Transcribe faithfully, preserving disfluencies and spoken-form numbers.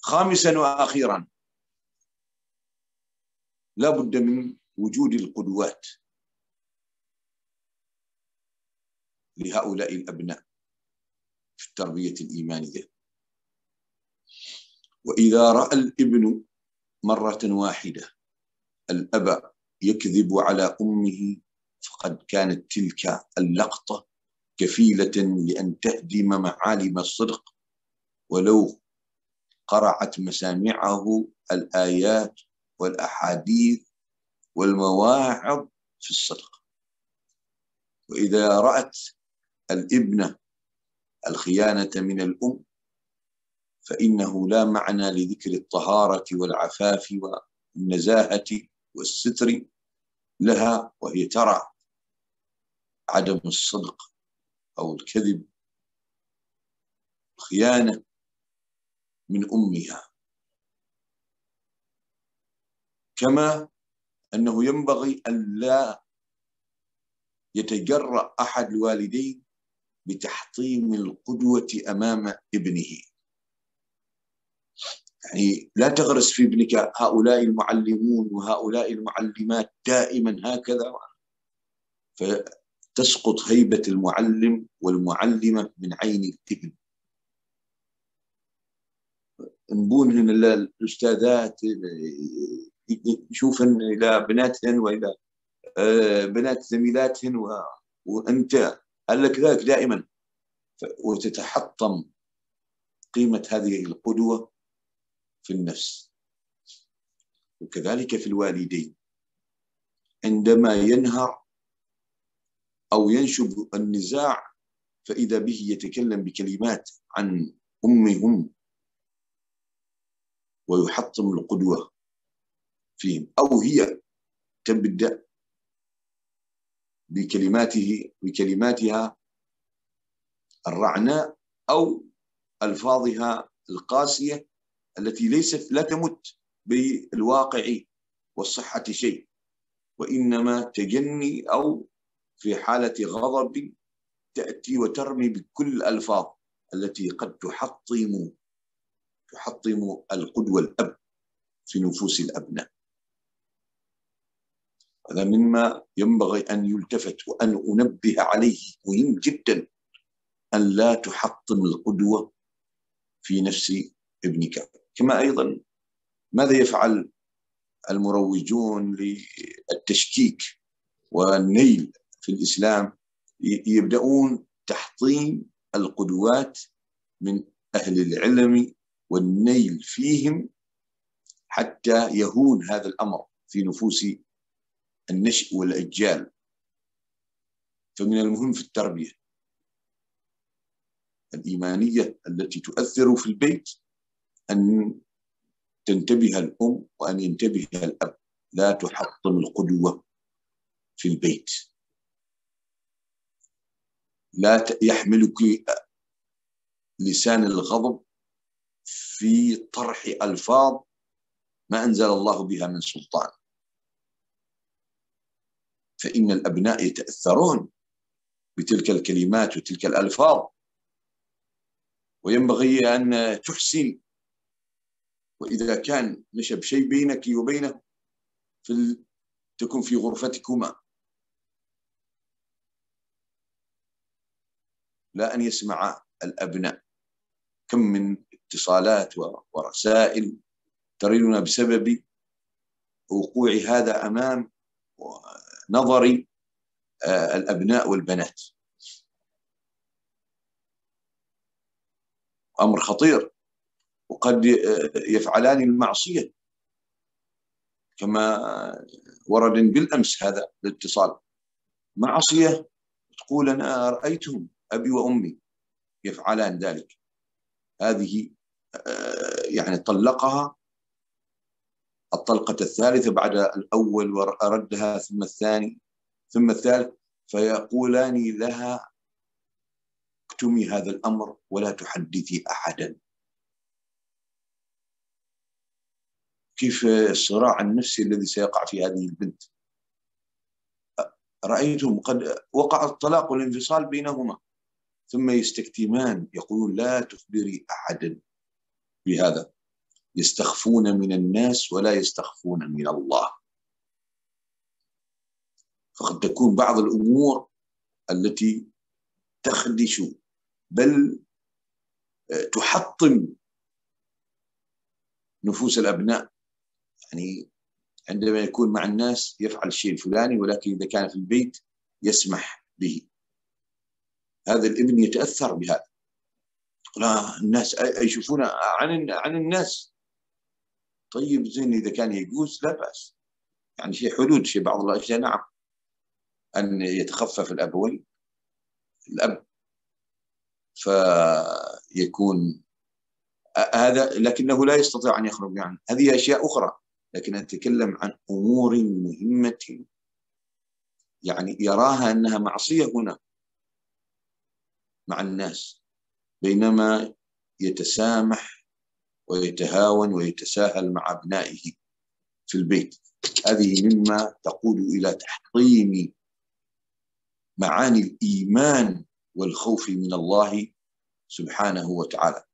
خامسا وأخيرا، لا بد من وجود القدوات لهؤلاء الأبناء في التربية الإيمانية. وإذا رأى الابن مرة واحدة الأب يكذب على أمه فقد كانت تلك اللقطة كفيلة لأن تهدم معالم الصدق، ولو قرعت مسامعه الآيات والأحاديث والمواعظ في الصدق. وإذا رأت الابنة الخيانة من الأم فإنه لا معنى لذكر الطهارة والعفاف والنزاهة والستر لها، وهي ترى عدم الصدق أو الكذب الخيانة من أمها. كما أنه ينبغي أن لا يتجرأ أحد الوالدين بتحطيم القدوة أمام ابنه. يعني لا تغرس في ابنك هؤلاء المعلمون وهؤلاء المعلمات دائما هكذا، فتسقط هيبة المعلم والمعلمة من عين الابن. نبون الأستاذات يشوفن إلى بناتهن وإلى بنات زميلاتهن و... وأنت قال لك ذاك دائما، وتتحطم قيمة هذه القدوة في النفس. وكذلك في الوالدين، عندما ينهر أو ينشب النزاع فإذا به يتكلم بكلمات عن أمهم ويحطم القدوة فيهم، أو هي تبدأ بكلماته بكلماتها الرعناء أو ألفاظها القاسية التي ليست لا تمت بالواقع والصحة شيء، وإنما تجني أو في حالة غضب تأتي وترمي بكل الألفاظ التي قد تحطم تحطم القدوة الأب في نفوس الأبناء. هذا مما ينبغي أن يلتفت وأن أنبه عليه، مهم جدا أن لا تحطم القدوة في نفس ابنك. كما أيضا ماذا يفعل المروجون للتشكيك والنيل في الإسلام؟ يبدأون تحطيم القدوات من أهل العلم والنيل فيهم حتى يهون هذا الأمر في نفوس النشء والأجيال. فمن المهم في التربية الإيمانية التي تؤثر في البيت أن تنتبه الأم وأن ينتبه الأب، لا تحطم القدوة في البيت. لا يحملك لسان الغضب في طرح ألفاظ ما أنزل الله بها من سلطان، فإن الأبناء يتأثرون بتلك الكلمات وتلك الألفاظ، وينبغي أن تحسن. وإذا كان نشب شيء بينك وبينه في تكن في غرفتكما، لا أن يسمع الأبناء. كم من اتصالات ورسائل تريدنا بسبب وقوع هذا أمام نظر الأبناء والبنات. أمر خطير، وقد يفعلان المعصية كما ورد بالأمس هذا الاتصال. معصية تقول أنا رأيتهم أبي وأمي يفعلان ذلك. هذه يعني طلقها الطلقة الثالثة بعد الأول وردها ثم الثاني ثم الثالث، فيقولان لها اكتمي هذا الأمر ولا تحدثي أحدا. كيف الصراع النفسي الذي سيقع في هذه البنت؟ رأيتم قد وقع الطلاق والانفصال بينهما ثم يستكتمان، يقولون لا تخبري أحدا بهذا. يستخفون من الناس ولا يستخفون من الله. فقد تكون بعض الأمور التي تخدش بل تحطم نفوس الأبناء، يعني عندما يكون مع الناس يفعل الشيء الفلاني، ولكن إذا كان في البيت يسمح به، هذا الابن يتأثر بهذا. لا الناس يشوفون عن عن الناس. طيب زين، إذا كان يجوز لا بأس، يعني شيء حدود، شيء بعض الأشياء نعم، أن يتخفف الأبوين الأب فيكون هذا، لكنه لا يستطيع أن يخرج عنه. هذه أشياء أخرى، لكن نتكلم عن أمور مهمة يعني يراها أنها معصية هنا مع الناس، بينما يتسامح ويتهاون ويتساهل مع أبنائه في البيت. هذه مما تقود إلى تحطيم معاني الإيمان والخوف من الله سبحانه وتعالى.